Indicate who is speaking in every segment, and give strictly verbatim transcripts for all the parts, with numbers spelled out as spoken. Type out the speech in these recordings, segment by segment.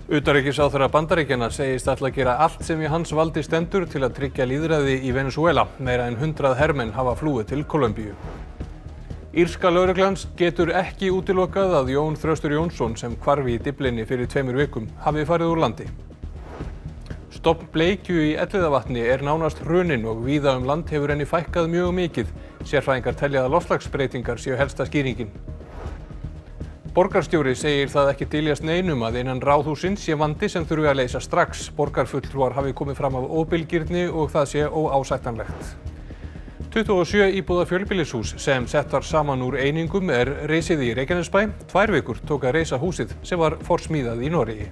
Speaker 1: Utanríkisráðherra Bandaríkjanna segist ætla að gera allt sem í hans valdi stendur til að tryggja lýðræði í Venesúela. Meira en hundrað hermenn hafa flúið til Kólumbíu. Írska lögreglan getur ekki útilokað að Jón Þröstur Jónsson, sem hvarf í Dyflinni fyrir tveimur vikum, hafi farið úr landi. Stofn bleikju í Elliðavatni er nánast hruninn og víða um land hefur henni fækkað mjög mikið. Sérfræðingar telja að loftslagsbreytingar séu helsta skýringin. Borgarstjóri segir það ekki dyljast neinum að innan ráðhússins sé vandi sem þurfi að leysa strax. Borgarfulltrúar hafi komið fram af óbilgirni og það sé óásættanlegt. tuttugu og sjö íbúða fjölbýlishús sem sett var saman úr einingum er reisið í Reykjanesbæ. Tvær vikur tók að reisa húsið sem var forsmíðað í Noregi.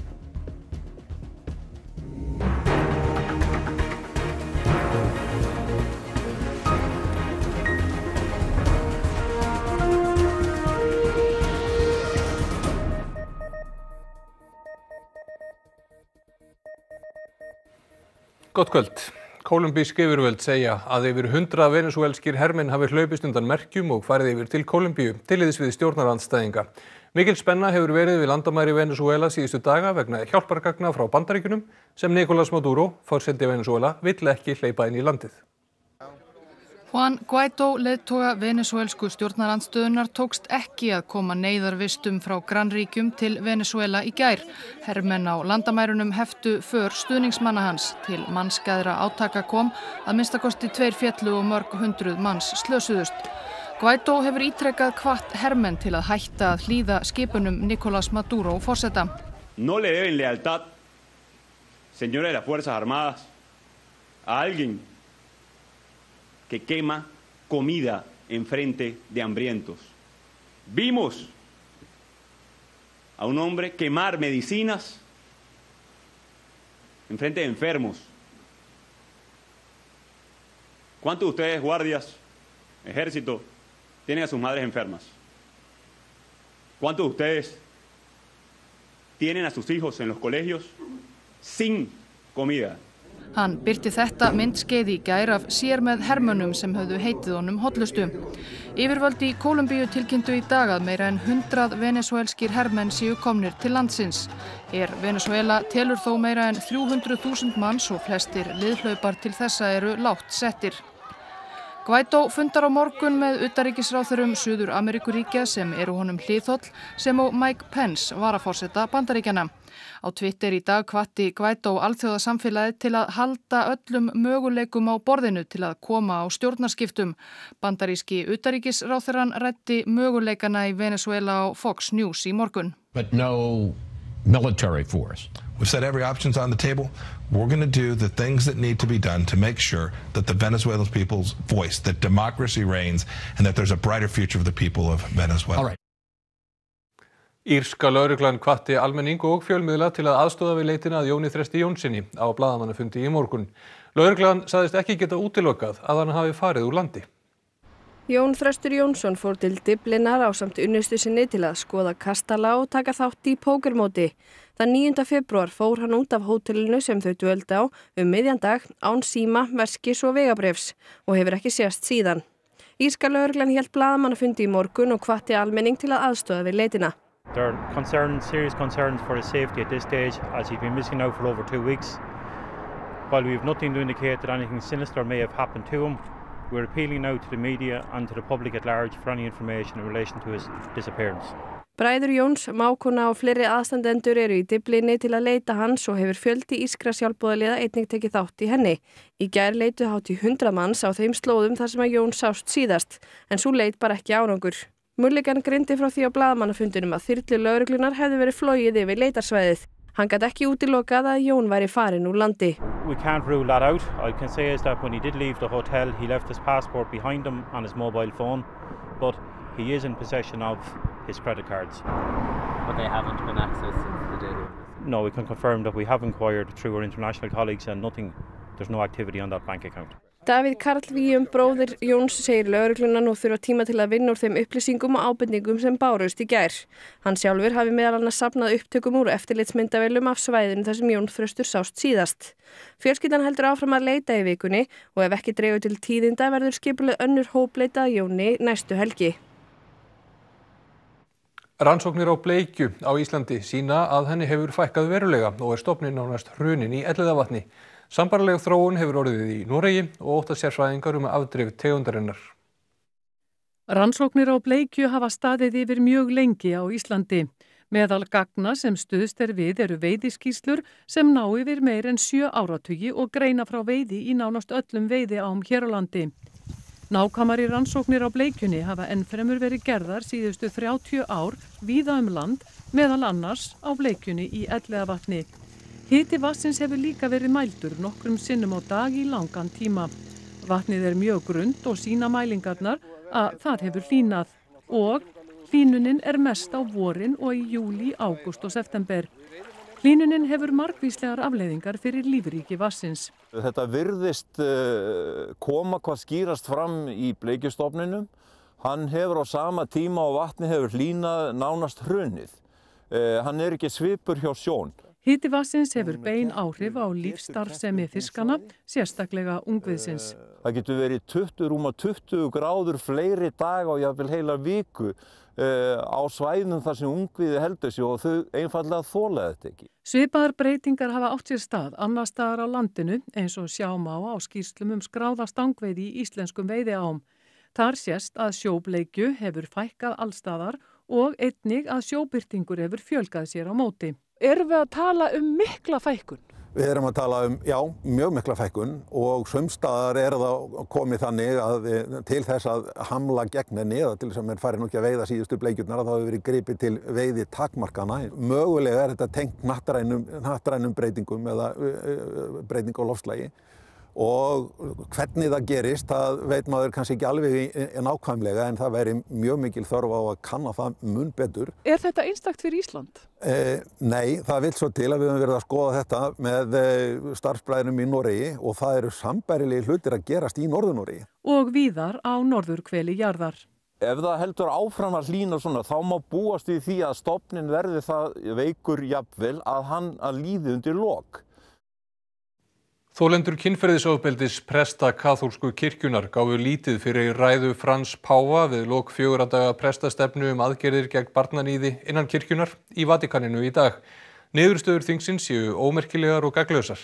Speaker 1: Gott kvöld. Kólumbísk yfirvöld segja að yfir hundrað venezúelskir hermenn hafi hlaupist undan merkjum og farið yfir til Kólumbíu til liðs við stjórnarandstæðinga. Mikil spenna hefur verið við landamæri Venesúela síðustu daga vegna hjálpargagna frá Bandaríkjunum sem Nicolás Maduro, forseti Venesúela, vill ekki hleypa inn í landið.
Speaker 2: Juan Guaidó, leiðtoga venezúelsku stjórnarandstöðunnar, tókst ekki að koma neyðarvistum frá grannríkjum til Venesúela í gær. Hermenn á landamærunum heftu för stuðningsmanna hans. Til mannskæðra átaka kom að minnstakosti tveir féllu og mörg hundruð manns slösuðust. Guaidó hefur ítrekað hvatt hermenn til að hætta að hlýða skipunum Nicolás Maduro forseta.
Speaker 3: No le deben lealtad, señores de las Fuerzas Armadas, a alguien que quema comida en frente de hambrientos. Vimos a un hombre quemar medicinas en frente de enfermos. ¿Cuántos de ustedes, guardias, ejército, tienen a sus madres enfermas? ¿Cuántos de ustedes tienen a sus hijos en los colegios sin comida?
Speaker 2: Hann birti þetta myndskeið í gær af sér með hermönnum sem höfðu heitið honum hollustu. Yfirvöld í Kólumbíu tilkynntu í dag að meira en hundrað venezúelskir hermenn séu komnir til landsins. Her Venesúela telur þó meira en þrjú hundruð þúsund manns og flestir liðhlaupar til þessa eru lágt settir. Guaidó fundar á morgun með utanríkisráðherrum Suður-Ameríkuríkja sem eru honum hliðholl sem og Mike Pence, varaforseta Bandaríkjanna. Á Twitter í dag hvatti Guaidó alþjóðasamfélagið til að halda öllum möguleikum á borðinu til að koma á stjórnarskiptum. Bandaríski utanríkisráðherrann ræddi möguleikana í Venesúela á Fox News í morgun.
Speaker 4: But no military force.
Speaker 5: We've said every option's on the table. We're going to do the things that need to be done to make sure that the Venezuelan people's voice, that democracy reigns, and that there's a brighter future for the people of Venezuela.
Speaker 4: All right.
Speaker 1: Írska lögreglan hvatti almenning og fjölmiðla til að aðstoða við leitina að Jóni Þresti Jónssyni á blaðamannafundi í morgun. Lögreglan sagðist ekki geta útilokað að hann hafi farið úr landi.
Speaker 6: Jón Þröstur Jónsson fór til Dyflinnar ásamt unnustu sinni til að skoða kastala og taka þátt í pókermóti. Þann níunda febrúar fór hann út af hótelinu sem þau dvöldu á um miðjan dag án síma, veskis og vegabréfs og hefur ekki sést síðan. Írska lögreglan hélt blaðamannafundi í morgun og hvatti almenning til að aðstoða við leitina.
Speaker 7: There are concerns, serious concerns for his safety at this stage, as he's been missing out for over two weeks. While we have nothing to indicate that anything sinister may have happened to him, we're appealing now to the media and to the public at large for any information in relation to his disappearance.
Speaker 6: Bræður Jóns, mágkona og fleiri aðstandendur eru í Dyflinni til að leita hans og hefur fjöldi írskra sjálfboðaliða einnig tekið þátt í henni. Í gær leitu hátt í hundrað manns á þeim slóðum þar sem að Jón sást síðast, en sú leit bara ekki árangur. Mulligan greindi frá því á blaðamannafundinum að þyrlu lögreglunar hefði verið flogið yfir leitarsvæðið. Hann gat ekki útilokað að Jón væri farinn úr landi.
Speaker 7: We can't rule that out. I can say is that when he did leave the hotel, he left his passport behind him and his mobile phone, but he is in possession of his credit cards.
Speaker 8: But they haven't been accessed since the day.
Speaker 7: No, we can confirm that we have inquired through our international colleagues and nothing, there's no activity on that bank account.
Speaker 6: Davíð Karl Víum, bróðir Jóns, segir lögregluna nú þurfa tíma til að vinna úr þeim upplýsingum og ábendingum sem bárust í gær. Hann sjálfur hafi meðal annars safnað upptökum úr eftirlitsmyndavélum af svæðinu þar sem Jón Þröstur sást síðast. Fjölskyldan heldur áfram að leita í vikunni og ef ekki dregur til tíðinda verður skipuleg önnur hópleita að Jóni næstu helgi.
Speaker 1: Rannsóknir á bleikju á Íslandi sýna að henni hefur fækkað verulega og er stofninn nánast hrunin í Elliðavatni. Sambærileg þróun hefur orðið í Noregi og óttast sérfræðingar um afdrif tegundarinnar.
Speaker 9: Rannsóknir á bleikju hafa staðið yfir mjög lengi á Íslandi. Meðal gagna sem stuðst er við eru veiðiskýrslur sem ná yfir meir en sjö áratugi og greina frá veiði í nánast öllum veiðiám hér á landi. Nákvæmari rannsóknir á bleikjunni hafa ennfremur verið gerðar síðustu þrjátíu ár víða um land, meðal annars á bleikjunni í Elliðavatni. Hiti vatnsins hefur líka verið mældur nokkrum sinnum á dag í langan tíma. Vatnið er mjög grunnt og sýna mælingarnar að það hefur hlýnað og hlýnunin er mest á vorin og í júlí, ágúst og september. Hlýnunin hefur margvíslegar afleiðingar fyrir lífríki vatnsins.
Speaker 10: Þetta virðist uh, koma hvað skýrast fram í bleikjustofninum. Hann hefur á sama tíma og vatni hefur hlýnað nánast hrunið. Uh, hann er ekki svipur hjá sjón.
Speaker 9: Hiti vatnsins hefur bein áhrif á lífsstarfsemi fiskana, sérstaklega ungviðsins.
Speaker 10: Það getur verið tuttugu, rúma tuttugu gráður fleiri daga og jafnvel heila viku uh, á svæðum þar sem ungviði heldur sig og þau einfallega þola þetta ekki.
Speaker 9: Svipaðar breytingar hafa átt sér stað annars staðar á landinu eins og sjá má á skýrslum um skráða stangveiði í íslenskum veiðiám. Þar sést að sjóbleikju hefur fækkað allstaðar og einnig að sjóbirtingur hefur fjölgað sér á móti.
Speaker 11: Erum við að tala um mikla fækkun?
Speaker 12: Við erum að tala um, já, mjög mikla fækkun og sumstaðar er það komið þannig að til þess að hamla gegn henni eða til þess að menn fari nú ekki að veiða síðustu bleikjurnar að það hefur verið gripið til veiði takmarkana. Mögulega er þetta tengt hnattrænum, hnattrænum breytingum eða uh, breyting á loftslagi. Og hvernig það gerist, það veit maður kannski ekki alveg nákvæmlega en það væri mjög mikil þörf á að kanna það mun betur.
Speaker 11: Er þetta einstakt fyrir Ísland?
Speaker 12: Eh, nei, það vill svo til að við höfum verið að skoða þetta með eh, starfsbræðinum í Noregi og það eru sambærilegi hlutir að gerast í Norður-Noregi.
Speaker 9: Og víðar á norðurhveli jarðar.
Speaker 10: Ef það heldur áfram að hlýna svona, þá má búast við því að stofninn verði það veikur jafnvel að hann að líði undir lok.
Speaker 1: Þolendur kynferðisofbeldis presta kaþólsku kirkjunnar gáfu lítið fyrir ræðu Frans páfa við lok fjögurra daga prestastefnu um aðgerðir gegn barnaníði innan kirkjunnar í Vatíkaninu í dag. Niðurstöður þingsins séu ómerkilegar og gagnslausar.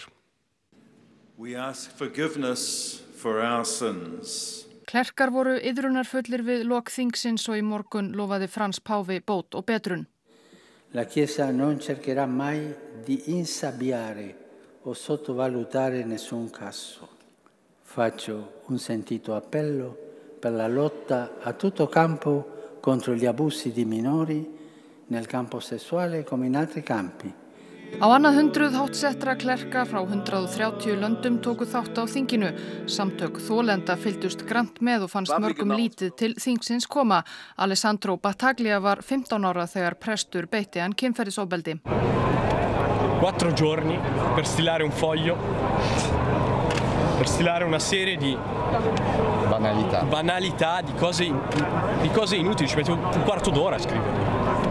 Speaker 13: We ask forgiveness for our sins.
Speaker 2: Klerkar voru iðrunarfullir við lok þingsins og í morgun lofaði Frans páfi bót og betrun.
Speaker 14: La Chiesa non cercherà mai di insabbiare o sottovalutare nessun caso. Faccio un sentito appello per la lotta a tutto campo contro gli abusi di minori nel campo sessuale come in altri campi.
Speaker 2: Á annað hundruð háttsettra klerka frá hundrað og þrjátíu löndum tóku þátt á þinginu. Samtök þolenda fylgdust grannt með og fannst mörgum lítið til þingsins koma. Alessandro Battaglia var fimmtán ára þegar prestur beitti hann kynferðisofbeldi.
Speaker 15: Quattro giorni per stilare un foglio, per stilare una serie di banalità, banalità di, cose, di cose inutili, ci metti un, un quarto d'ora a scrivere.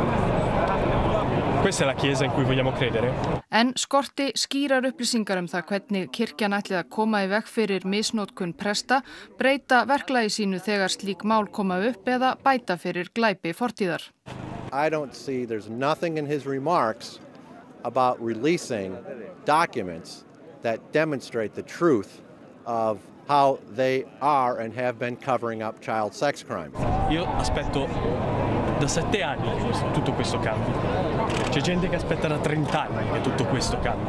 Speaker 15: Questa è la chiesa in cui vogliamo credere.
Speaker 2: En skorti skýrar upplýsingar um það hvernig kirkjan ætli að koma í veg fyrir misnotkun presta, breyta verklagi sínu þegar slík mál koma upp eða bæta fyrir glæpi fortíðar.
Speaker 16: I don't see there's nothing in his remarks about releasing documents that demonstrate the truth of how they are and have been covering up child sex crime.
Speaker 15: Io aspetto da sette anni che tutto questo cambi. C'è gente che aspetta da trenta anni che tutto questo cambi.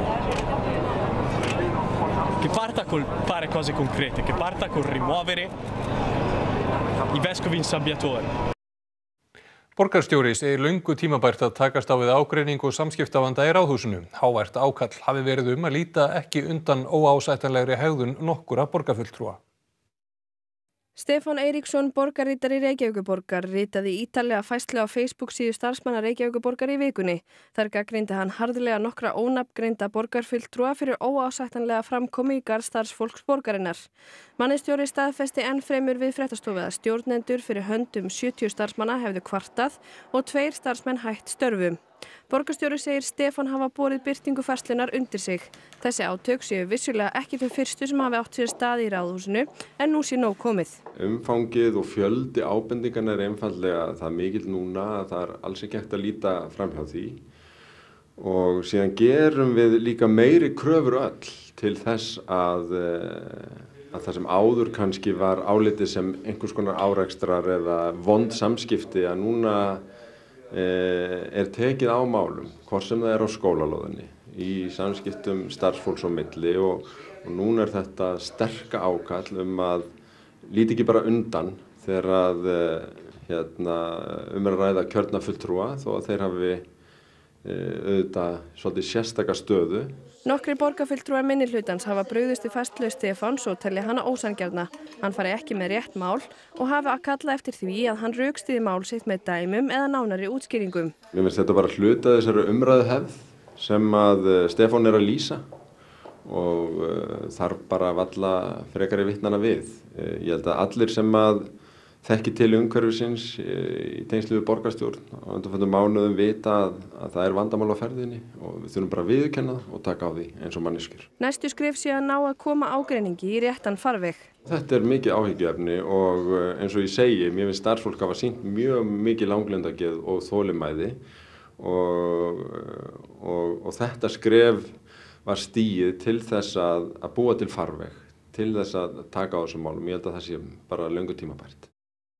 Speaker 15: Che parta col fare cose concrete, che parta col rimuovere i vescovi insabbiatori.
Speaker 1: Borgarstjóri segir löngu tímabært að takast á við ágreining og samskiptavanda í Ráðhúsinu. Hávært ákall hafi verið um að líta ekki undan óásættanlegri hegðun nokkurra borgarfulltrúa.
Speaker 6: Stefán Eiríksson, borgarritari Reykjavíkurborgar, ritaði ítarlega færslu á Facebook síðu starfsmanna Reykjavíkurborgar í vikunni. Þar gagnrýndi hann harðlega nokkra ónafngreinda borgarfulltrúa fyrir óásættanlega framkomu í garð starfsfólks borgarinnar. Mannistjóri staðfesti enn fremur við fréttastofu að stjórnendur fyrir höndum sjötíu starfsmanna hefðu kvartað og tveir starfsmenn hætt störfum. Borgarstjóri segir Stefán hafa borið birtingu færslunar undir sig. Þessi átök séu vissulega ekki þau fyrstu sem hafi átt sér stað í Ráðhúsinu en nú sé nóg komið.
Speaker 17: Umfangið og fjöldi ábendingarna er einfaldlega það mikill núna að það er alls ekki hægt að líta framhjá því. Og síðan gerum við líka meiri kröfur öll til þess að, að það sem áður kannski var álitið sem einhvers konar árekstrar eða vond samskipti að núna er tekið á málum, hvort sem það er á skólalóðinni, í samskiptum starfsfólks á milli og, og núna er þetta sterka ákall um að líti ekki bara undan þegar að hérna, um er að ræða kjörna fulltrúa þó að þeir hafi auðvitað svolítið sérstaka stöðu.
Speaker 6: Nokkrir borgarfulltrúar minnihlutans hafa brugðist við færslu Stefáns og telja hana ósanngjarna. Hann fari ekki með rétt mál og hafi að kalla eftir því að hann rökstyðji mál sitt með dæmum eða nánari útskýringum.
Speaker 17: Mér finnst þetta bara hluta þessari umræðuhefð sem að Stefán er að lýsa og uh, þarf bara að valla frekari vitnana við. Uh, ég held að allir sem að þekki til umhverfisins í tengslu við borgarstjórn á undanförnum mánuðum vita að, að það er vandamál á ferðinni og við þurfum bara að viðurkenna og taka á því eins og manneskjur.
Speaker 6: Næstu skref sé að ná að koma ágreiningi í réttan farveg.
Speaker 17: Þetta er mikið áhyggjuefni og eins og ég segi, mér finnst starfsfólk hafa sýnt mjög mikið langlundargeð og þolinmæði og, og, og þetta skref var stigið til þess að, að búa til farveg, til þess að taka á þessum málum. Ég held að það sé bara löngu tímabært.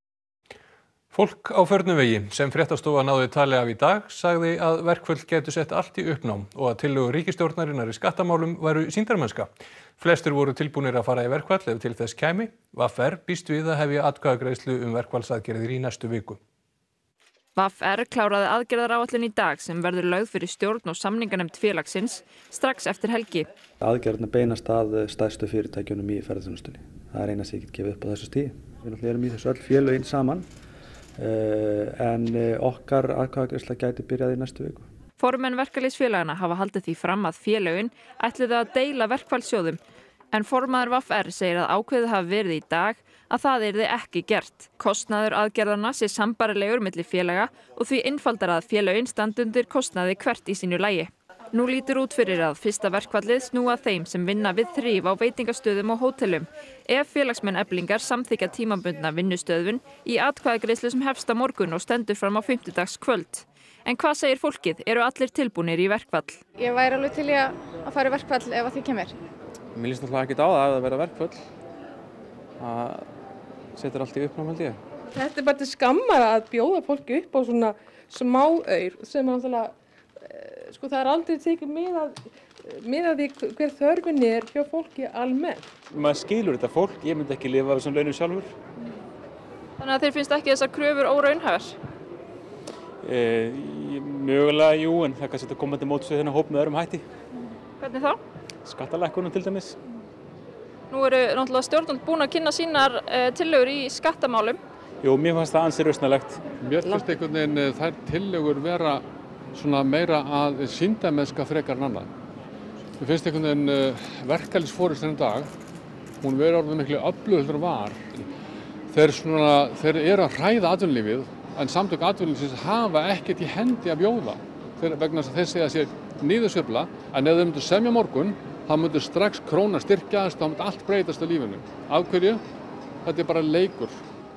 Speaker 1: Fólk á förnum vegi sem fréttastofa náði tali af í dag sagði að verkföll gætu sett allt í uppnám og að tillögur ríkisstjórnarinnar í skattamálum væru sýndarmennska. Flestir voru tilbúnir að fara í verkfall ef til þess kæmi. V R býst við að hefja atkvæðagreiðslu um verkfallsaðgerðir í næstu viku.
Speaker 18: V R kláraði aðgerðaráætlun í dag sem verður lögð fyrir stjórn og samninganefnd félagsins strax eftir helgi.
Speaker 19: Aðgerðirnar beinast að stærstu fyrirtækjunum í ferðaþjónustunni. Það er eina sem ég get gefið upp á þessu stigi. Við náttúrulega erum í þessu öll félögin saman. Uh, en uh, okkar atkvæðagreiðsla gæti byrjað í næstu viku.
Speaker 18: Formenn verkalýðsfélagana hafa haldið því fram að félögin ætluðu að deila verkfallssjóðum en formaður V R segir að ákveðið hafi verið í dag að það yrði ekki gert. Kostnaður aðgerðanna sé sambærilegur milli félaga og því einfaldara að félögin standi undir kostnaði hvert í sínu lagi. Nú lítur út fyrir að fyrsta verkfallið snúa þeim sem vinna við þrif á veitingastöðum og hótelum. Ef félagsmenn Eflingar samþykkja tímabundna vinnustöðvun í atkvæðagreiðslu sem hefst á morgun og stendur fram á fimmtudagskvöld. En hvað segir fólkið? Eru allir tilbúnir í verkfall?
Speaker 20: Ég væri alveg til í að fara í verkfall ef að því kemur.
Speaker 21: Mér líst náttúrulega ekkert á það að það verða verkfall. Það setur allt í uppnám held ég.
Speaker 22: Þetta er bara til skammar að bjóða fólki upp á svona smáaur sem er náttúrulega Sko það er aldrei tekið mið að, mið að því hver þörfin er hjá fólki almennt.
Speaker 21: Maður skilur þetta fólk, ég myndi ekki lifa af þessum launum sjálfur.
Speaker 18: Þannig að þér finnst ekki þessar kröfur óraunhæfar?
Speaker 21: E, mögulega, jú, en það kannski að koma til móts við þennan hóp með öðrum hætti.
Speaker 18: Hvernig þá?
Speaker 21: Skattalækkunum til dæmis.
Speaker 18: Nú eru náttúrulega stjórnvöld búin að kynna sínar e, tillögur í skattamálum.
Speaker 21: Jú, mér fannst það ansi rausnarlegt.
Speaker 23: Mér finnst einhvern veginn þær tillögur vera svona meira að sýndamennska frekar en annað. Mér finnst einhvern veginn uh, verkalýðsforystan í dag, hún verið orðið miklu öflugur en var. Þeir, svona, þeir eru að hræða atvinnulífið, en samtök atvinnulífsins hafa ekkert í hendi að bjóða. Þeir, vegna þess að þeir segja sér niðursveifla, en ef þeir myndu semja morgun, þá myndu strax króna styrkjast, þá myndu allt breytast á lífinu. Af hverju? Þetta er bara leikur.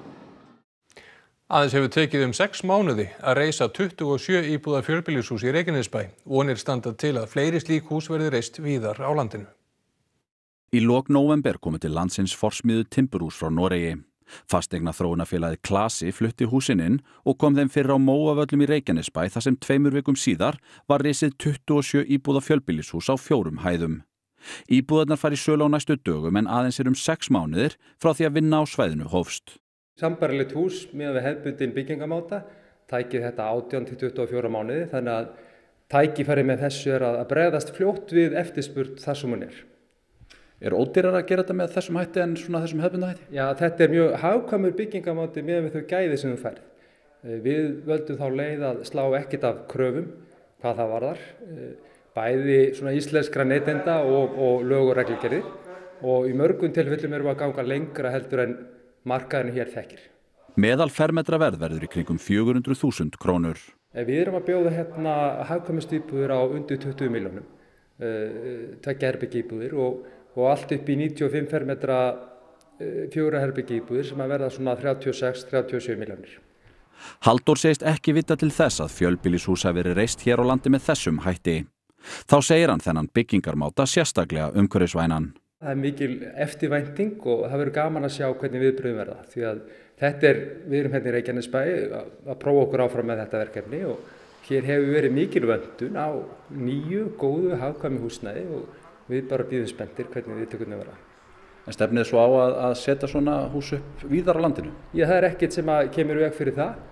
Speaker 1: Aðeins hefur tekið um sex mánuði að reisa tuttugu og sjö íbúða fjölbýlishús í Reykjanesbæ. Vonir standa til að fleiri slík hús verði reist víðar á landinu.
Speaker 24: Í lok nóvember komu til landsins forsmíðu timburhús frá Noregi. Fasteignaþróunarfélagið Klasi flutti húsin inn og kom þeim fyrir á Móavöllum í Reykjanesbæ þar sem tveimur vikum síðar var risið tuttugu og sjö íbúða fjölbýlishús á fjórum hæðum. Íbúðarnar fari í sölu á næstu dögum en aðeins er um sex mánuðir frá því að vinna á svæðinu hófst.
Speaker 25: Sambærilegt hús miðað við hefðbundin byggingamáta tækið þetta átján til tuttugu og fjóra mánuði þannig að tækifæri með þessu er að bregðast fljótt við eftirspurn þar sem hún er.
Speaker 24: Er ódýrara að gera þetta með þessum hætti en svona þessum hefðbundna hætti?
Speaker 25: Já, þetta er mjög hagkvæmur byggingamáti miðað við þau gæði sem þú færð. Við völdum þá leið að slá ekkert af kröfum hvað það varðar, bæði svona íslenskra neytenda og, og lög og reglugerðir og í mörgum tilfellum erum við að ganga lengra heldur en markaðinu hér þekkir.
Speaker 24: Meðal fermetra verð verður í kringum fjögur hundruð þúsund krónur.
Speaker 25: Við erum að bjóða hérna hagkvæmustu íbúðir á undir tuttugu milljónum, tveggja herbergja íbúðir og, og allt upp í níutíu og fimm fermetra fjögurra herbergja íbúðir sem að verða svona þrjátíu og sex til þrjátíu og sjö milljónir.
Speaker 24: Halldór segist ekki vita til þess að fjölbýlishús hafi verið reist hér á landi með þessum hætti. Þá segir hann þennan byggingarmáta sérstaklega umhverfisvænan.
Speaker 25: Það er mikil eftirvænting og það verður gaman að sjá hvernig viðbrögðin verða. Því að þetta er, við erum hérna í Reykjanesbæ að prófa okkur áfram með þetta verkefni og hér hefur verið mikil vöntun á nýju, góðu, hagkvæmu húsnæði og við bara bíðum spenntir hvernig viðtökurnar verða.
Speaker 24: En stefnið svo á að, að setja svona hús upp víðar á landinu?
Speaker 25: Já, það er ekkert sem að kemur veg fyrir það.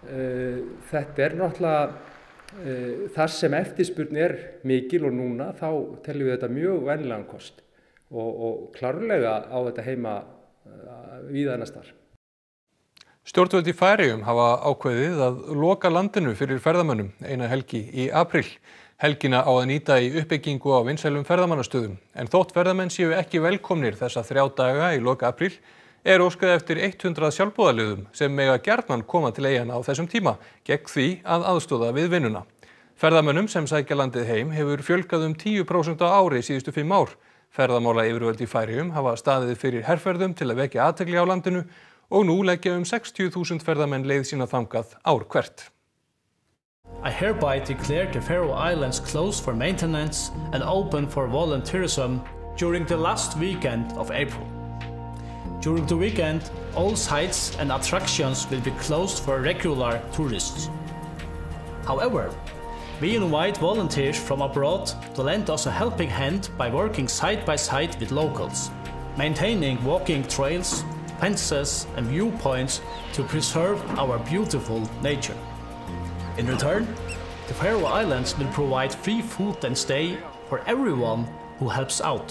Speaker 25: Þetta er náttúrulega þar sem eftirspurn er mikil og núna þá teljum við þetta mjög vænlegan kost. Og, og klárlega á þetta heima uh, víða annars staðar.
Speaker 1: Stjórnvöld í Færeyjum hafa ákveðið að loka landinu fyrir ferðamönnum eina helgi í apríl. Helgina á að nýta í uppbyggingu á vinsælum ferðamannastöðum. En þótt ferðamenn séu ekki velkomnir þessa þrjá daga í lok apríl er óskað eftir hundrað sjálfboðaliðum sem mega gjarnan koma til eyjanna á þessum tíma gegn því að aðstoða við vinnuna. Ferðamönnum sem sækja landið heim hefur fjölgað um tíu prósent á ári síðustu fimm ár. Ferðamála yfirvöld í Færeyjum hafa staðið fyrir herferðum til að vekja athygli á landinu og nú leggja um sextíu þúsund ferðamenn leið sína þangað ár hvert.
Speaker 3: I hereby declare the Faroe Islands closed for maintenance and open for volunteerism during the last weekend of April. During the weekend, all sites and attractions will be closed for regular tourists. However, we invite volunteers from abroad to lend us a helping hand by working side by side with locals, maintaining walking trails, fences and viewpoints to preserve our beautiful nature. In return, the Faroe Islands will provide free food and stay for everyone who helps out.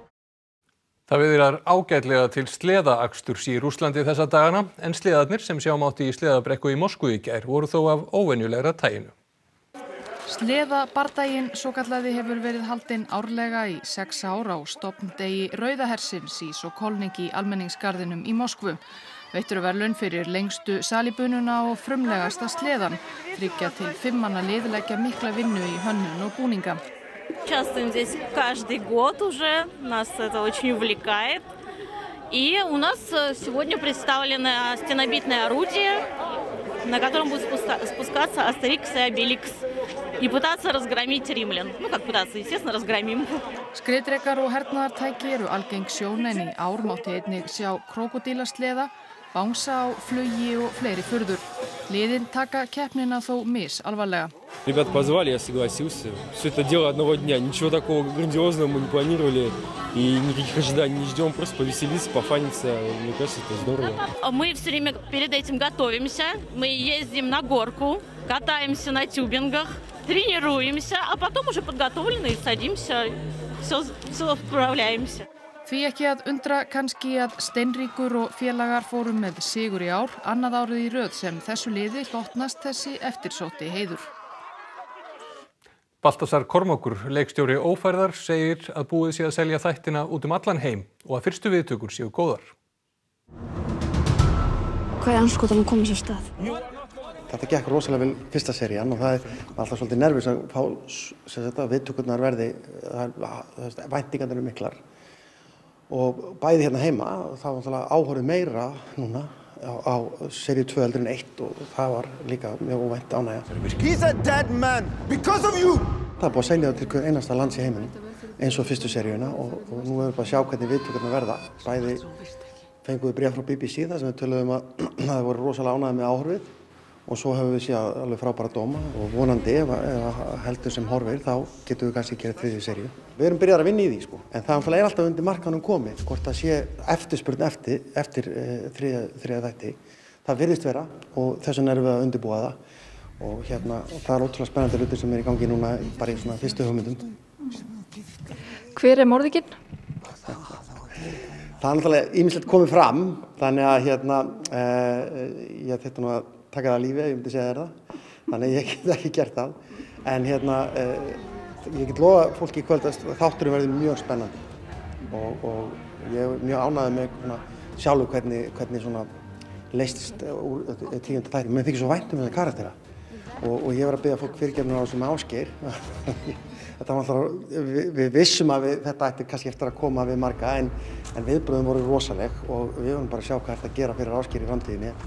Speaker 1: Það viðrar ágætlega til sleðaaksturs í Rússlandi þessa dagana en sleðarnir sem sjá mátti í sleðabrekku í Moskvu í gær voru þó af óvenjulegra taginu.
Speaker 2: Sleðabardaginn svokallaði hefur verið haldinn árlega í sex ár á stofndegi Rauðahersins í Sokolnik í almenningsgarðinum í Moskvu. Veittur verðlaun fyrir lengstu salíbununa og frumlegasta sleðan. Þriggja til fimm manna lið leggja mikla vinnu í hönnun og búninga.
Speaker 4: Участвуем здесь каждый год уже, нас это очень увлекает. И у нас сегодня представлено стенобитное орудие, на котором будет спускаться Астерикс и Обеликс и пытаться разгромить римлян. Ну, как пытаться, естественно, разгромим.
Speaker 2: Skriðdrekar og hernaðartæki eru algeng sjón en í ár mátti einnig sjá krókódílasleða, bangsa á flugi og fleiri furður. Liðin taka keppnina þó mis alvarlega.
Speaker 5: Ребят позвали, я согласился. Все это дело одного дня. Ничего такого грандиозного мы не планировали и никаких ожиданий не ждем. Просто повеселиться, пофаниться. Мне кажется, это здорово.
Speaker 4: Мы все время перед этим готовимся. Мы ездим на горку, катаемся на тюбингах, тренируемся, а потом уже подготовлены садимся, все, все справляемся.
Speaker 2: Því ekki að undra kannski að Steinríkur og félagar fóru með sigur í ár, annað árið í röð sem þessu liði hlotnast þessi eftirsótti heiður.
Speaker 1: Baltasar Kormákur, leikstjóri Ófærðar, segir að búið sé að selja þættina út um allan heim og að fyrstu viðtökur séu góðar.
Speaker 7: Hvað er andskotanum komið sér stað?
Speaker 8: Þetta gekk rosalega vel fyrsta serían og það er alltaf svolítið nervus að fá þetta, viðtökurnar verði, væntingarnar eru miklar. Og bæði hérna heima, það var áhorfið meira núna á, á seríu tvö heldur en eitt og það var líka mjög óvænt ánægja. He's a dead man because of you! Það er búið að selja það til hver einasta lands í heiminum eins og fyrstu seríuna og, og nú erum við bara að sjá hvernig viðtökurnar verða. Bæði fengum við bréf frá B B C þar sem við töluðum að það voru rosalega ánægðir með áhorfið og svo hefur við séð alveg frábæra dóma og vonandi ef, ef heldur sem horfir þá getum við kannski gera þriðju seríu. Við erum byrjað að vinna í því sko, en það er alltaf undir markanum komið, hvort það sé eftirspurn eftir, eftir e, þriðja, þriðja þætti. Það virðist vera og þess vegna erum við að undirbúa það og hérna, það er ótrúlega spennandi hlutir sem er í gangi núna bara í svona fyrstu hugmyndum.
Speaker 7: Hver er morðinginn?
Speaker 8: Það er náttúrulega ýmislegt komið fram, þannig að hérna, e, ég þetta nú að taka það að lífi, ég myndi segja þér það, þannig ég get ekki gert það. En hérna, eh, ég get lofa fólki í kvöld að þátturinn verður mjög spennandi og, og ég er mjög ánægður með svona, sjálfur hvernig, hvernig svona leystist úr tíunda þætti. Mér þykir svo vænt um þessa karaktera og, og ég var að biðja fólk fyrirgefnunar á þessum Ásgeir. Þetta var alltaf, við, við vissum að við, þetta ætti kannski eftir að koma við marga en, en viðbröðum voru rosaleg og við vorum bara að sjá hvað þetta að gera fyrir Ásgeir í framtíðinni.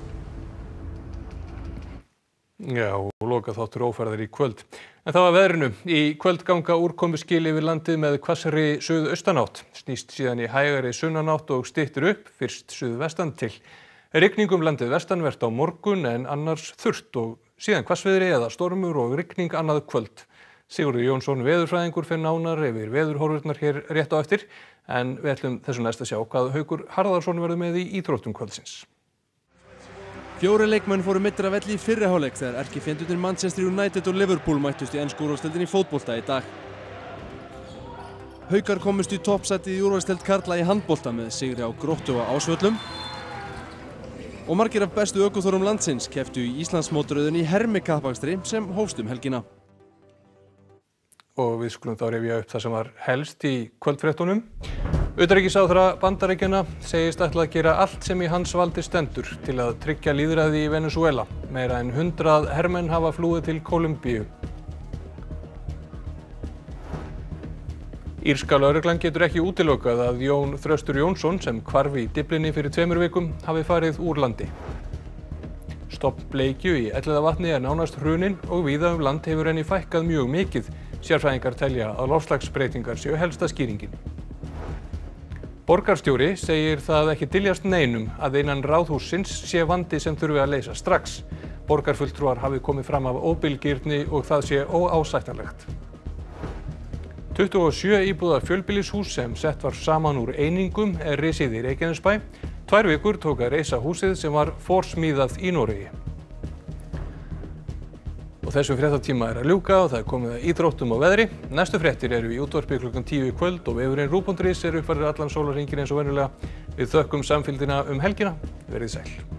Speaker 1: Já, og loka þáttur ófærðar í kvöld. En það var veðrinu. Í kvöld ganga úrkomuskil yfir landið með hvassari suðaustanátt. Snýst síðan í hægari sunnanátt og styttir upp, fyrst suðvestan til. Rigning um landið vestanvert á morgun en annars þurrt og síðan hvassviðri eða stormur og rigning annað kvöld. Sigurður Jónsson veðurfræðingur fer nánar yfir veðurhorfurnar hér rétt á eftir en við ætlum þessu næst að sjá hvað Haukur Harðarsson verður með í íþróttum kvöldsins.
Speaker 9: Fjórir leikmenn fóru meiddir af velli í fyrri hálfleik þegar erkifjendurnir Manchester United og Liverpool mættust í ensku úrvalsdeildinni í fótbolta í dag. Haukar komust í toppsætið í úrvalsdeild karla í handbolta með sigri á Gróttu á Ásvöllum. Og margir af bestu ökuþórum landsins kepptu í Íslandsmótaröðinni í hermikappakstri sem hófst um helgina.
Speaker 1: Og við skulum þá rifja upp það sem var helst í kvöldfréttunum. Utanríkisráðherra Bandaríkjanna segist ætla að gera allt sem í hans valdi stendur til að tryggja lýðræði í Venesúela. Meira en hundrað hermenn hafa flúið til Kólumbíu. Írska lögreglan getur ekki útilokað að Jón Þröstur Jónsson sem hvarf í Dyflinni fyrir tveimur vikum hafi farið úr landi. Stofn bleikju í Elliðavatni er nánast hruninn og víða um land hefur henni fækkað mjög mikið. Sérfræðingar telja að loftslagsbreytingar séu helsta skýringin. Borgarstjóri segir það ekki dyljast neinum að innan ráðhússins sé vandi sem þurfi að leysa strax. Borgarfulltrúar hafi komið fram af óbilgirni og það sé óásættanlegt. tuttugu og sjö íbúða fjölbýlishús sem sett var saman úr einingum er risið í Reykjanesbæ. Tvær vikur tók að reisa húsið sem var forsmíðað í Noregi. Og þessum fréttatíma er að ljúka og það er komið að íþróttum og veðri. Næstu fréttir eru í útvarpi klukkan tíu í kvöld og vefurinn ruv punktur is er uppfærður allan sólarhringinn eins og venjulega. Við þökkum samfylgdina um helgina. Verið sæl.